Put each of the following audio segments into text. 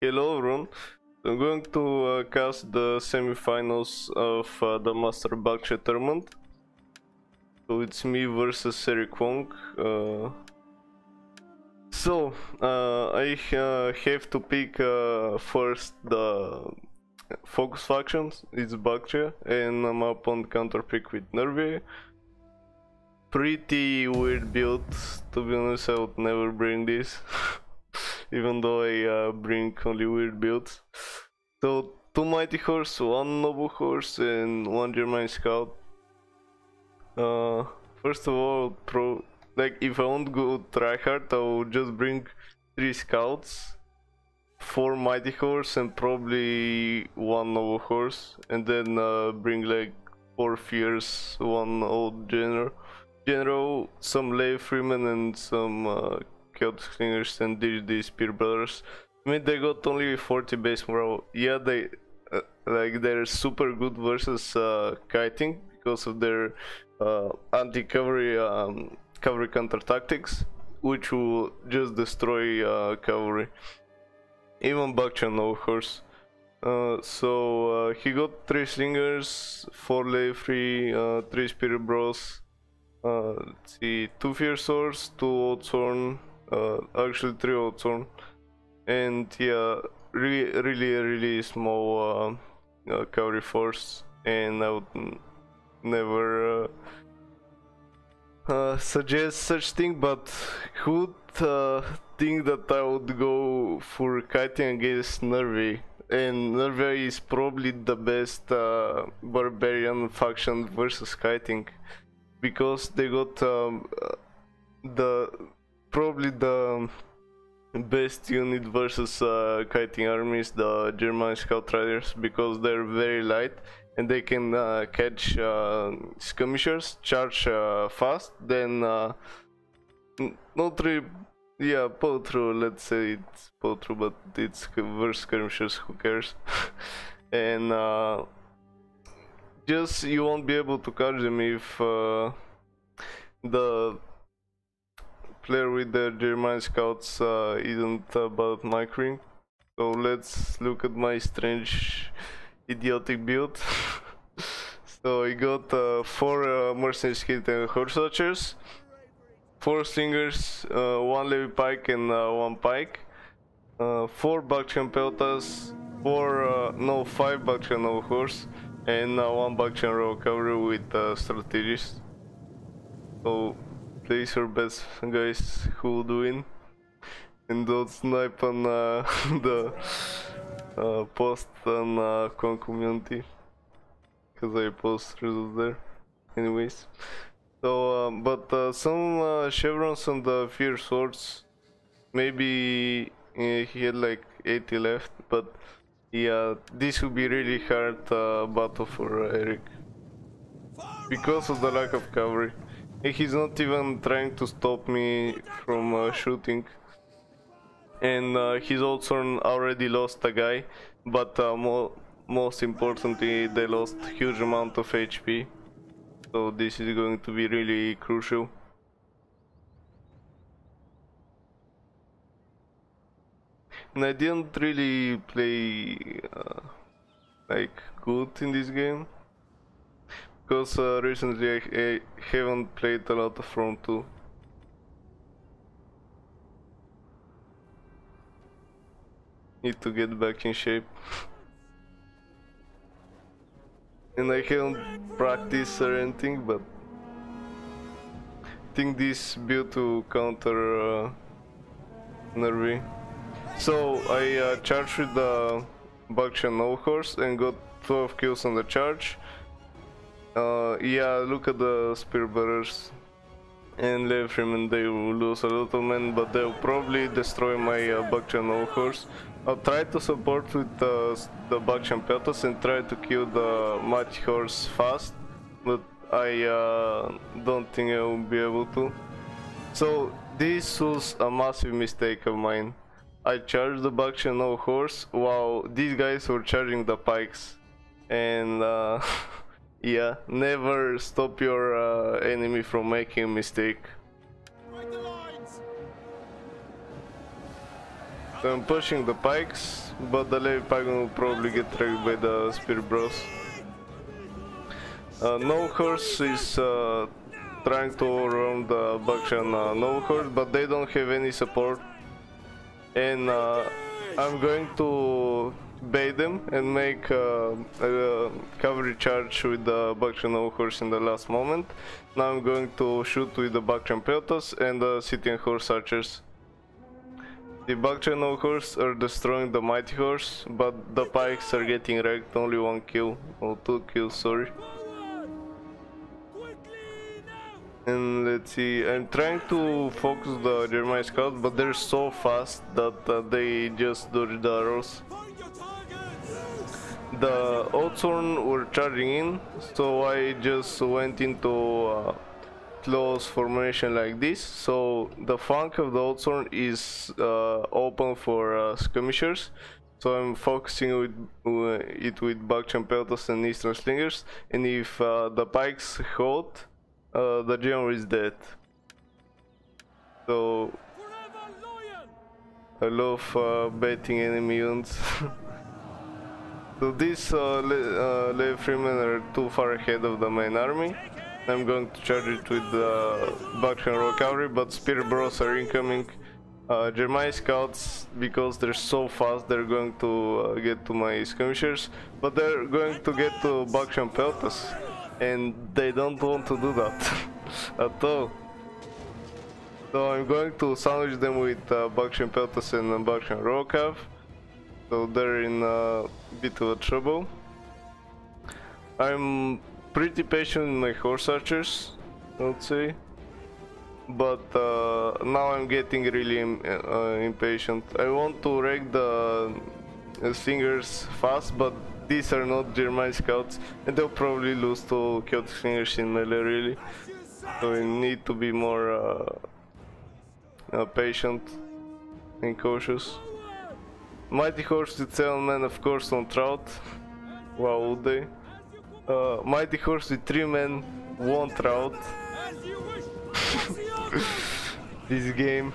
Hello everyone, I'm going to cast the semifinals of the Master Bactria tournament. So it's me versus Wong. I have to pick first the focus factions. It's Bactria, and I'm up on counter pick with Nervi. Pretty weird build, to be honest. I would never bring this. Even though I bring only weird builds. So 2 Mighty Horse, 1 Noble Horse and 1 German Scout. First of all, if I won't go tryhard, I'll just bring 3 Scouts, 4 Mighty Horse and probably 1 Noble Horse, and then bring like 4 Fierce, 1 Old General, some Lay Freeman and some Chaotic Slingers and the Spear Brothers. I mean, they got only 40 base morale. Yeah, they're super good versus kiting because of their anti-cavalry cavalry counter tactics, which will just destroy cavalry. Even Bactria no horse. He got 3 slingers, 4 lay free, 3 spirit bros. Let's see, 2 fierce swords, 2 old thorn. Actually 3 old thorn, and yeah, really small cavalry force, and I would never suggest such thing. But who would think that I would go for kiting against Nervi? And Nervi is probably the best barbarian faction versus kiting, because they got probably the best unit versus kiting armies, the German Scout Riders, because they're very light and they can catch skirmishers, charge fast, then not really, yeah, pull through, let's say it's pull through, but it's versus skirmishers, who cares? And just you won't be able to catch them if the player with the German Scouts isn't about micring. So let's look at my strange idiotic build. So I got 4 mercenaries hit and horse archers, 4 slingers, 1 levy pike and 1 pike, 4 Bactrian peltas, 5 Bactrian no horse, and 1 Bactrian royal cavalry with strategies. So place your bets, guys, who will win, and don't snipe on the post on Con community, because I post results there anyways. So but some chevrons on the fierce swords, maybe he had like 80 left, but yeah, this will be really hard battle for Eric because of the lack of cavalry. He's not even trying to stop me from shooting, and his old sword already lost a guy, but most importantly, they lost huge amount of HP, so this is going to be really crucial. And I didn't really play like good in this game, because recently I haven't played a lot of Front 2. Need to get back in shape. And I haven't practiced or anything, but I think this build to counter Nervi. So I charged with the Bactria no horse and got 12 kills on the charge. Yeah, look at the Spear Brothers and Lay Freeman. They will lose a lot of men, but they'll probably destroy my Bactria no horse. I'll try to support with the Bactrian peltas and try to kill the Mighty Horse fast, but I don't think I will be able to. So this was a massive mistake of mine. I charged the Bactria no horse while these guys were charging the pikes, and yeah, never stop your enemy from making a mistake. So I'm pushing the pikes, but the Levi Pagan will probably get tracked by the Spear Bros. No Horse is trying to overwhelm the Bactria No Horse, but they don't have any support. And I'm going to bait them and make a cavalry charge with the Bactrian No Horse in the last moment. Now I'm going to shoot with the Bactrian Peltas and the Scythian Horse Archers. The Bactrian No Horse are destroying the Mighty Horse, but the pikes are getting wrecked, only 1 kill, or 2 kills, sorry. And let's see, I'm trying to focus the German scout, but they're so fast that they just dodge the arrows. The Oathsworn were charging in, so I just went into close formation like this. So the flank of the Oathsworn is open for skirmishers. So I'm focusing it with Bactrian Peltas and Eastern Slingers. And if the pikes hold, the general is dead. So I love baiting enemy units. So these Levi Freemen are too far ahead of the main army. I'm going to charge it with the Bactrian Raw Cavalry, but Spear Bros are incoming. German scouts, because they're so fast, they're going to get to my skirmishers, but they're going to get to Bactrian Peltas, and they don't want to do that at all. So I'm going to sandwich them with Bactrian Peltas and Bactrian Raw Cav. So they're in a bit of trouble. I'm pretty patient with my horse archers, I would say, but now I'm getting really impatient. I want to wreck the slingers fast, but these are not German scouts, and they'll probably lose to Celtic slingers in melee, really. So we need to be more patient and cautious. Mighty Horse with 7 men, of course, on Trout. Wow, would they? Mighty Horse with 3 men, won't Trout. This game.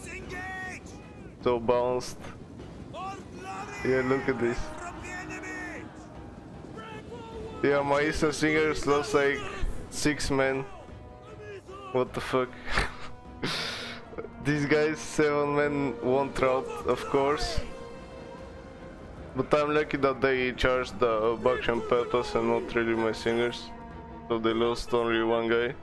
So balanced. Yeah, look at this. Yeah, my Eastern Singers lost like 6 men. What the fuck? These guys, 7 men, won't Trout, of course. But I'm lucky that they charged the Bactrian Peltas and not really my singers. So they lost only 1 guy.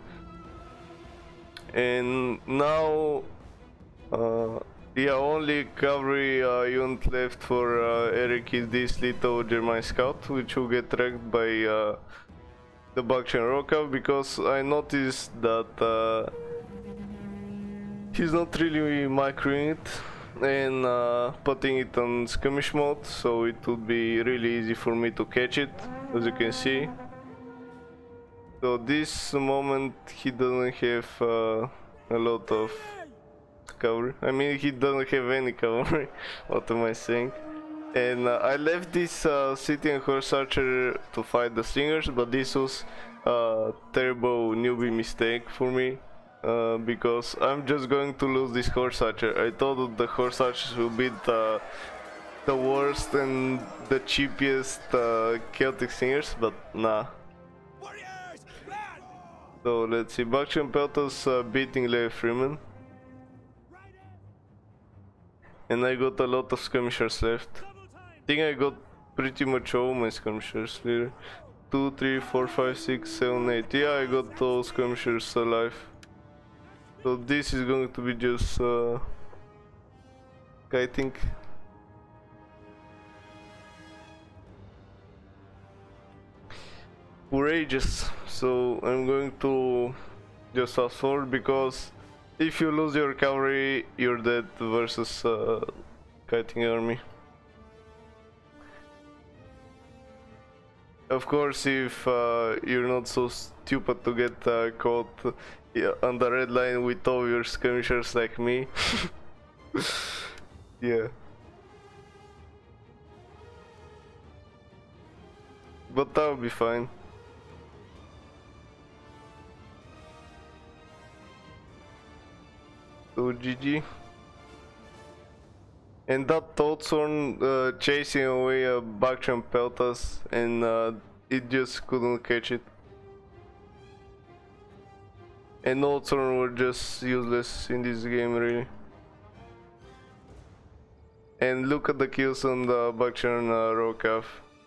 And now, yeah, only cavalry unit left for Eric is this little German scout, which will get wrecked by the Bactrian Rokav, because I noticed that he's not really microing it and putting it on skirmish mode, so it would be really easy for me to catch it, as you can see. So this moment he doesn't have a lot of cavalry. I mean, he doesn't have any cavalry. What am I saying? And I left this Scythian horse archer to fight the slingers, but this was a terrible newbie mistake for me. Because I'm just going to lose this horse archer. I thought that the horse archers will be the worst and the cheapest Celtic singers, but nah. So let's see, Bactrian Peltas beating Levi Freeman. And I got a lot of skirmishers left. I think I got pretty much all my skirmishers here. 2, 3, 4, 5, 6, 7, 8. Yeah, I got all skirmishers alive. So this is going to be just I think courageous. So I'm going to just fast forward, because if you lose your cavalry, you're dead versus kiting army. Of course, if you're not so stupid to get caught on the red line with all your skirmishers like me. Yeah. But that'll be fine. So GG. And that Toadsorn chasing away a Bactria and Peltas, and it just couldn't catch it. And Toadsorn were just useless in this game, really. And look at the kills on the Bactria and Rokaf.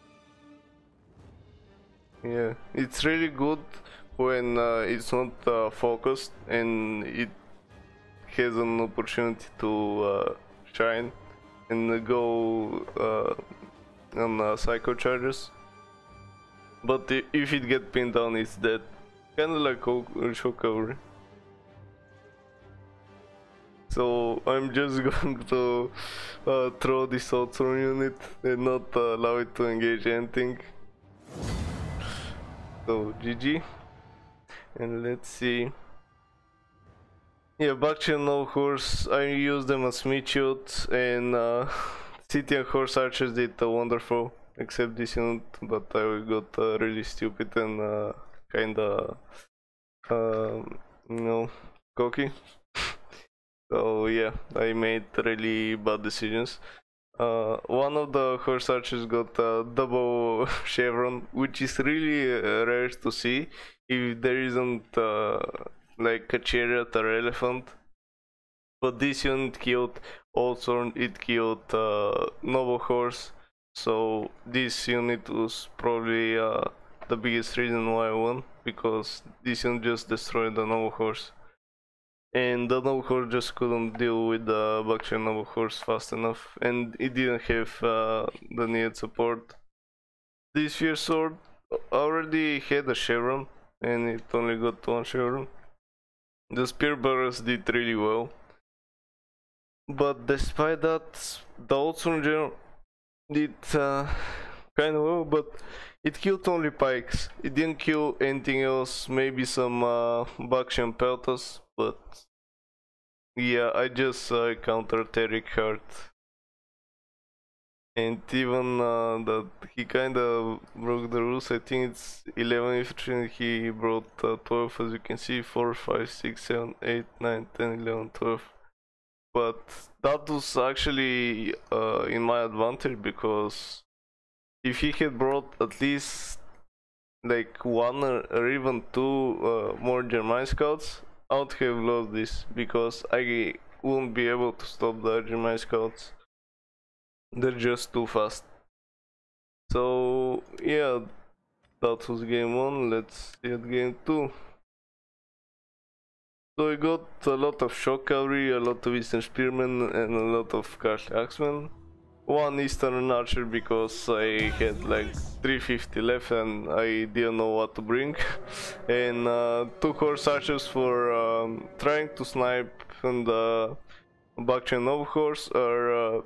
Yeah, it's really good when it's not focused and it has an opportunity to shine and go on psycho charges. But if it gets pinned down, it's dead. Kinda like shock cover. So I'm just going to throw this Toadsorn unit and not allow it to engage anything. So GG. And let's see. Yeah, Bactria no horse. I use them as Meteot, and City and Horse Archers did wonderful, except this unit, but I got really stupid and kinda you know, cocky. So yeah, I made really bad decisions. One of the horse archers got a double chevron, which is really rare to see if there isn't like a chariot or elephant. But this unit killed Toadsorn, it killed Noble Horse, so this unit was probably the biggest reason why I won, because this unit just destroyed the Noble Horse. And the Noble Horse just couldn't deal with the Bactria Noble Horse fast enough, and it didn't have the needed support. This Fierce Sword already had a chevron, and it only got one chevron. The Spear Bearers did really well, but despite that, the Toadsorn general did kind of well, but it killed only pikes. It didn't kill anything else, maybe some Bactria and Peltas, but yeah, I just countered Eric Hart. And even that he kinda broke the rules. I think it's 11 infantry, he brought 12, as you can see, 4, 5, 6, 7, 8, 9, 10, 11, 12. But that was actually in my advantage, because if he had brought at least like 1 or even 2 more German scouts, I would have lost this, because I won't be able to stop the German scouts. They're just too fast. So yeah, that was game 1. Let's see at game 2. So I got a lot of shock cavalry, a lot of Eastern Spearmen, and a lot of Castle Axemen. 1 Eastern Archer because I had like 350 left and I didn't know what to bring. And 2 Horse Archers for trying to snipe on the Bactria Noble Horse, or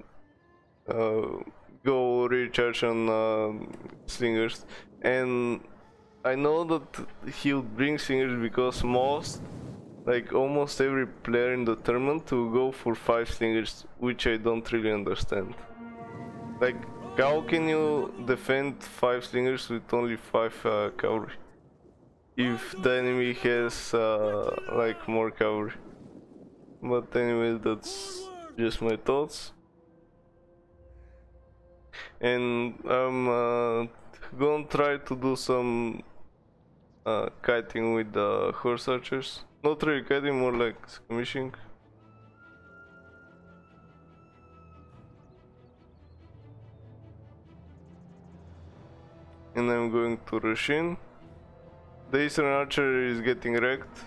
go recharge on slingers. And I know that he'll bring slingers because almost every player in the tournament will go for 5 slingers, which I don't really understand. Like, how can you defend 5 slingers with only 5 cavalry if the enemy has like more cavalry? But anyway, that's just my thoughts. And I'm gonna try to do some kiting with the horse archers. Not really kiting, more like skirmishing. And I'm going to rush in. The Eastern Archer is getting wrecked.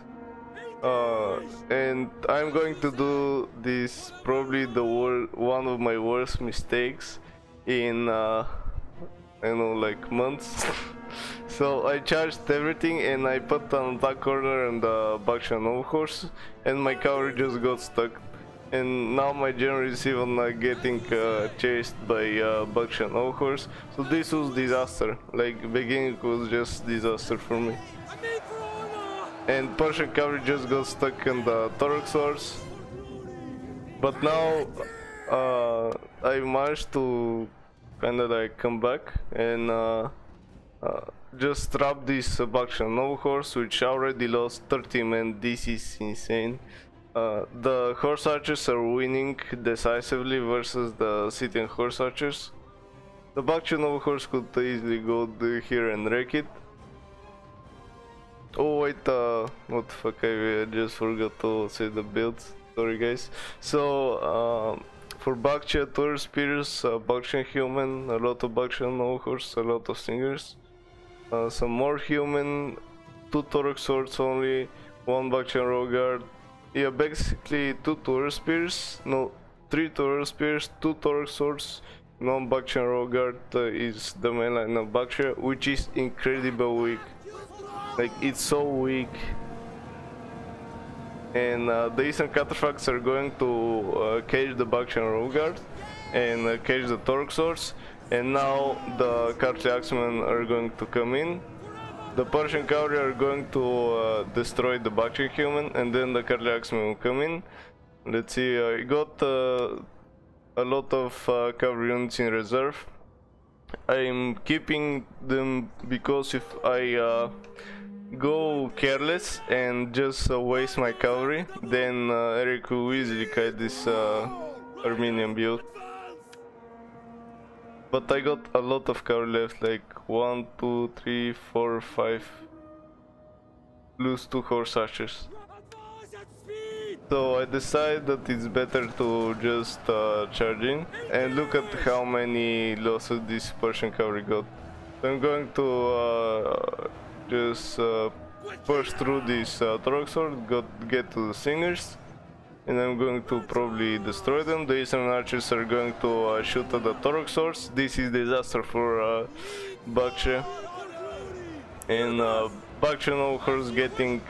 And I'm going to do this, probably one of my worst mistakes in I don't know, like months. So I charged everything and I put an attack order on the Bactria Noble Horse, and my cavalry just got stuck. And now my general is even getting chased by Bactria Noble Horse. So this was disaster. Like, beginning was just disaster for me. And Persian cavalry just got stuck in the Thorax Horse. But now I managed to kinda like come back and just trap this Bactria Noble Horse, which already lost 30 men. This is insane. The horse archers are winning decisively versus the city and horse archers. The Bactria Nova horse could easily go here and wreck it. Oh wait, what the fuck, I just forgot to say the builds. Sorry guys. So, for Bactria, Tour Spears, Bactrian Human, a lot of Bactrian Nova horse, a lot of Singers. Some more Human, 2 Torok Swords only, 1 Bactrian Rogard. Yeah, basically 2 Tour Spears, no, 3 Tour Spears, 2 Torok Swords, 1 Bactrian Rogard is the main line of Bactria, which is incredibly weak. Like, it's so weak. And the Eastern Cataphracts are going to cage the Bactrian Rogard and cage the Torok Swords. And now the Cartly Axemen are going to come in. The Persian Cavalry are going to destroy the Bactrian Human, and then the Cartly Axemen will come in. Let's see, I got a lot of cavalry units in reserve. I'm keeping them because if I go careless and just waste my cavalry, then Eric will easily kite this Armenian build. But I got a lot of cavalry left, like 1, 2, 3, 4, 5, plus 2 horse archers. So I decided that it's better to just charge in, and look at how many losses this Persian cavalry got. So I'm going to just push through this Torok Sword, get to the Singers, and I'm going to probably destroy them. The Eastern Archers are going to shoot at the Torok Swords. This is disaster for Bactria. And Bactria Nova horse getting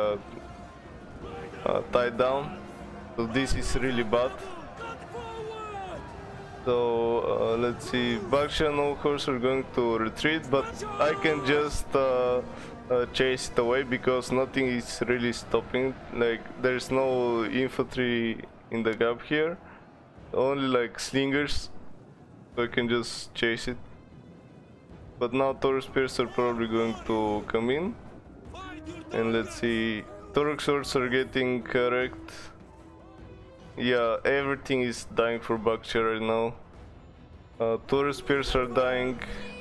tied down, so this is really bad. So let's see, Bactria Nova horse are going to retreat, but I can just chase it away because nothing is really stopping. Like, there's no infantry in the gap here, only like slingers, so I can just chase it. But now Torok Spears are probably going to come in, and let's see, Torok Swords are getting wrecked. Yeah, everything is dying for Bactria right now. Torok Spears are dying.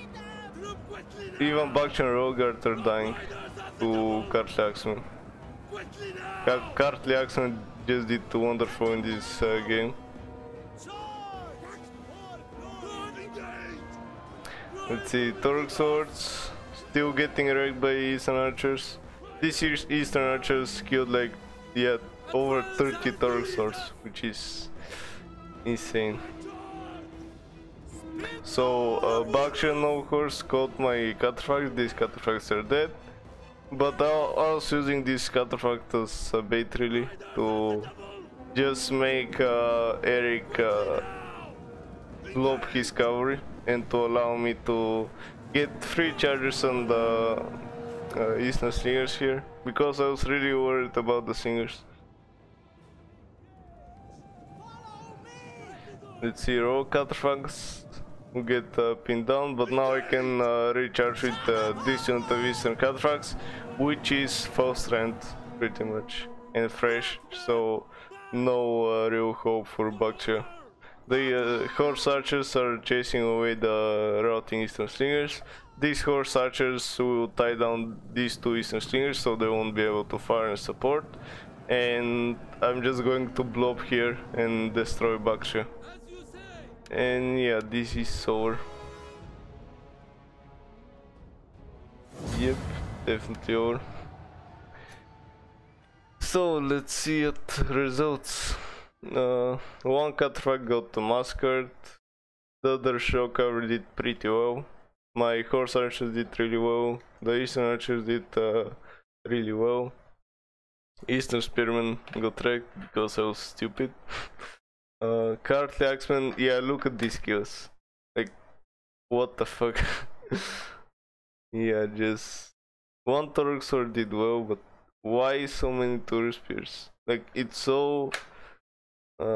Even Bactria and Rogard are dying to Cartly Axemen. Cartly Axemen just did wonderful in this game. Let's see, Torok Swords still getting wrecked by Eastern Archers. This year's Eastern Archers killed like, yeah, over 30 Torok Swords, which is insane. So Bactria Nova horse caught my Cataphracts. These Cataphracts are dead, but I was using this Cataphract as a bait really to just make Eric blow up his cavalry and to allow me to get 3 chargers on the Eastern Slingers here, because I was really worried about the Singers. Let's see, raw Cataphracts will get pinned down, but now I can recharge with this unit of Eastern Cataphracts, which is full strength pretty much and fresh, so no real hope for Bactria. The horse archers are chasing away the routing Eastern Slingers. These horse archers will tie down these 2 Eastern Slingers, so they won't be able to fire and support. And I'm just going to blow up here and destroy Bactria. And yeah, this is over. Yep, definitely over. So let's see at results. One Cataphract got massacred. The other shock cavalry did pretty well. My horse archers did really well. The Eastern archers did really well. Eastern Spearmen got wrecked because I was stupid. Cartly Axemen, yeah, look at these kills. Like, what the fuck? Yeah, just one Torok Sword did well, but why so many Torok Spears? Like, it's so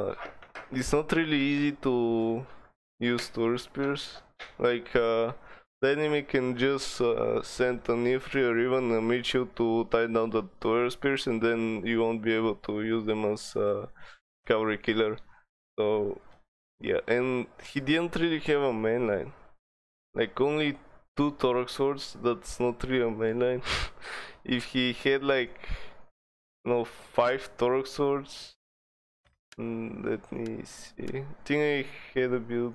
it's not really easy to use Torok Spears. Like, the enemy can just send an infantry or even a mid shield to tie down the tower spears, and then you won't be able to use them as cavalry killer. So yeah, and he didn't really have a mainline. Like only 2 Torok swords, that's not really a mainline. If he had like, you know, 5 Torok swords, let me see. I think I had a build.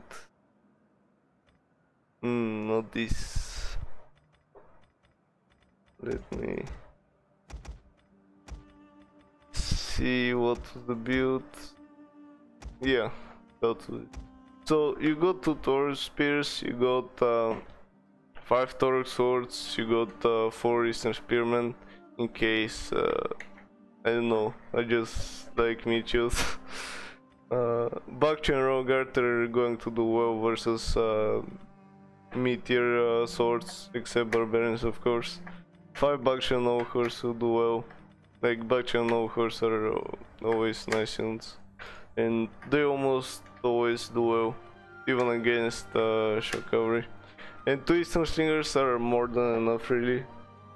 Not this. Let me see what was the build. Yeah, that was it. So you got 2 Torok spears, you got 5 Torok swords, you got 4 Eastern spearmen in case I don't know, I just like meteors. Bactria and Rogue are going to do well versus mid-tier swords, except barbarians of course. 5 Bactria and no horse will do well. Like Bactria and no horse are always nice units, and they almost always do well, even against shock cavalry. And 2 Eastern slingers are more than enough really.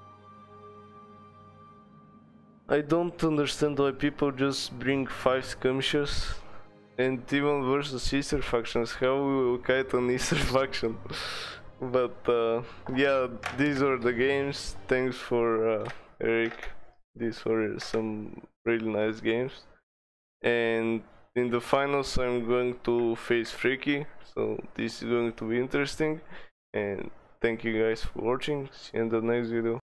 I don't understand why people just bring 5 skirmishes, and even versus Easter factions, how we will kite an Easter faction. But yeah, these were the games. Thanks for Eric. These were some really nice games. And in the finals I'm going to face Freaky, so this is going to be interesting. And thank you guys for watching. See you in the next video.